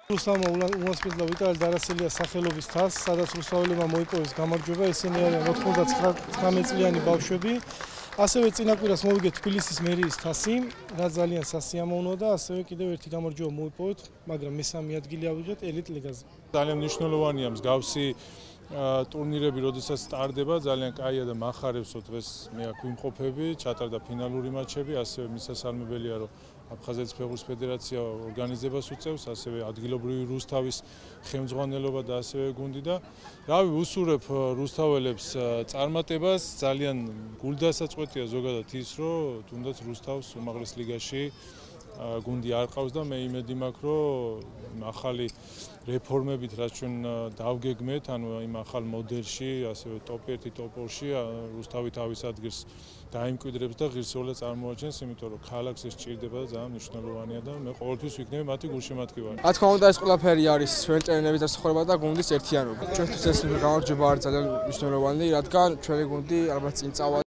რუსთავმა უმასპინძლა ვიტალი დარასელიას სახელობის თასს, სადაც რუსთაველებმა მოიპოვეს გამარჯვება, ესენი არიან 99 წლიანი ბავშვები. ასევე წინაკვირას მოვიგეთ თბილისის მერიის თასი, რაც ძალიან სასიამოვნოა და ასევე კიდევ ერთი გამარჯვება მოვიპოვეთ, მაგრამ მესამე ადგილი ავიღეთ ელიტ ლიგაზე. ძალიან მნიშვნელოვანია მსგავსი ტურნირები, როდესაც სტარდება, ძალიან კაია და მახარებსო დღეს მე აქ ვიმყოფები, ჩატარდა ფინალური მატჩები, ასევე მისასალმებელია, რომ აფხაზეთის ფეხბურთის ფედერაცია ორგანიზებას უწევს, ასევე ადგილობრივი რუსთავის ხელმძღვანელობა და ასევე გუნდი და რავი, ვუსურებ რუსთაველებს წარმატებას, ძალიან გულდასაწყვეტია ზოგადად ის, რომ თუნდაც რუსთავს უმაღლეს ლიგაში გუნდი არ ყავს და მე იმედი მაქვს, რომ ახალი რეფორმებით, რაც ჩვენ დავგეგმეთ, ანუ იმ ახალ მოდელში, ასევე ტოპ 1, ტოპ 2-ში რუსთავი თავის ადგილს დაიმკვიდრებს და ღირსეულად წარმოაჩენს, იმიტომ რომ ქალაქს ეს სჭირდება და ძალიან მნიშვნელოვანია და მე ყოველთვის ვიქნები მათი გულშემატკივარი. რა თქმა უნდა, ეს ყველაფერი არის სვერტენების დასახელება და გუნდის ერთიანობა. ჩვენთვის ეს გამარჯვება არის ძალიან მნიშვნელოვანი, რადგან ჩვენი გუნდი ალბათ წინ წავა